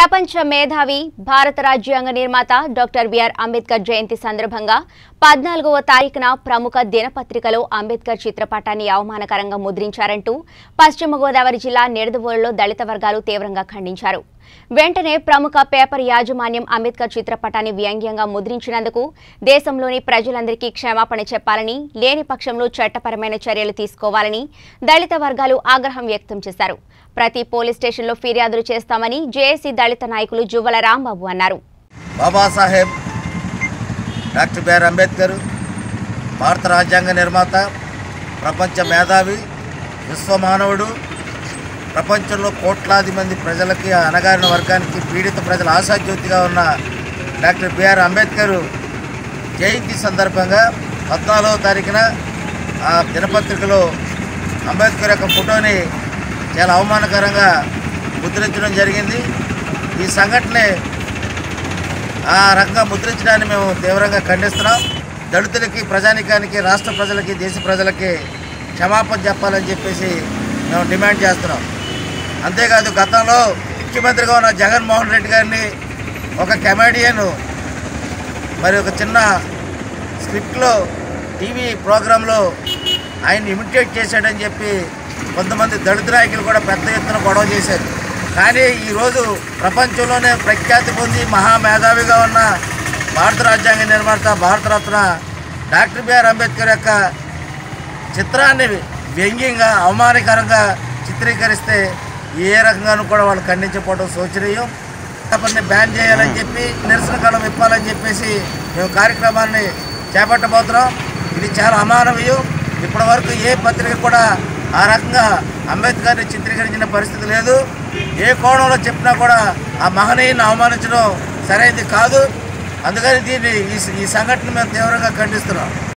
ప్రపంచ మేధావి భారత రాజ్యాంగ నిర్మాత డాక్టర్ బిఆర్ అంబేద్కర్ జయంతి సందర్భంగా 14వ తారీఖున ప్రముఖ దినపత్రికలో అంబేద్కర్ చిత్రపటాన్ని అవమానకరంగా ముద్రించారంటూ పశ్చిమ గోదావరి జిల్లా నిడదవోలులో దళిత వర్గాలు తీవ్రంగా ఖండించారు. వెంటనే ప్రముఖ పేపర్ యాజమాన్యం అంబేద్కర్ చిత్రపటాన్ని వ్యంగ్యంగా ముద్రించినందుకు దేశంలోని ప్రజలందరికీ క్షమాపణ చెప్పాలని, లేని పక్షంలో చట్టపరమైన చర్యలు తీసుకోవాలని దళిత వర్గాలు ఆగ్రహం వ్యక్తం చేశారు. ప్రతి పోలీస్ స్టేషన్లో ఫిర్యాదులు చేస్తామని జేఏసీ దళిత నాయకులు జువ్వల రాంబాబు అన్నారు. బాబాసాహెబ్ డాక్టర్ బిఆర్ అంబేద్కర్ భారత రాజ్యాంగ నిర్మాత, ప్రపంచ మేధావి, విశ్వమానవుడు, ప్రపంచంలో కోట్లాది మంది ప్రజలకి, అణగారిన వర్గానికి, పీడిత ప్రజల ఆశాజ్యోతిగా ఉన్న డాక్టర్ బిఆర్ అంబేద్కర్ జయంతి సందర్భంగా 14వ తారీఖున ఆ దినపత్రికలో అంబేద్కర్ యొక్క ఫోటోని చాలా అవమానకరంగా ముద్రించడం జరిగింది. ఈ సంఘటనే ఆ రకంగా ముద్రించడాన్ని మేము తీవ్రంగా ఖండిస్తున్నాం. దళితులకి, ప్రజానికానికి, రాష్ట్ర ప్రజలకి, దేశ ప్రజలకి క్షమాపణ చెప్పాలని చెప్పేసి మేము డిమాండ్ చేస్తున్నాం. అంతేకాదు, గతంలో ముఖ్యమంత్రిగా ఉన్న జగన్మోహన్ రెడ్డి గారిని ఒక కమెడియన్ మరి ఒక చిన్న స్క్రిప్ట్లో టీవీ ప్రోగ్రాంలో ఆయన ఇమిటేట్ చేశాడని చెప్పి కొంతమంది దళిత నాయకులు కూడా పెద్ద ఎత్తున గొడవ చేశారు. కానీ ఈరోజు ప్రపంచంలోనే ప్రఖ్యాతి పొంది మహామేధావిగా ఉన్న భారత రాజ్యాంగ నిర్మాత, భారతరత్న డాక్టర్ బిఆర్ అంబేద్కర్ యొక్క చిత్రాన్ని వ్యంగ్యంగా, అవమానకరంగా చిత్రీకరిస్తే ఏ రకంగానూ కూడా వాళ్ళు ఖండించకపోవడం శోచనీయం. పేపర్ని బ్యాన్ చేయాలని చెప్పి, నిరసన కాలం ఇప్పాలని చెప్పేసి మేము కార్యక్రమాన్ని చేపట్టబోతున్నాం. ఇది చాలా అమానవీయం. ఇప్పటి వరకు ఏ పత్రిక కూడా ఆ రకంగా అంబేద్కర్ని చిత్రీకరించిన పరిస్థితి లేదు. ఏ కోణంలో చెప్పినా కూడా ఆ మహనీయుని అవమానించడం సరైనది కాదు. అందుకని ఈ సంఘటన మేము తీవ్రంగా ఖండిస్తున్నాం.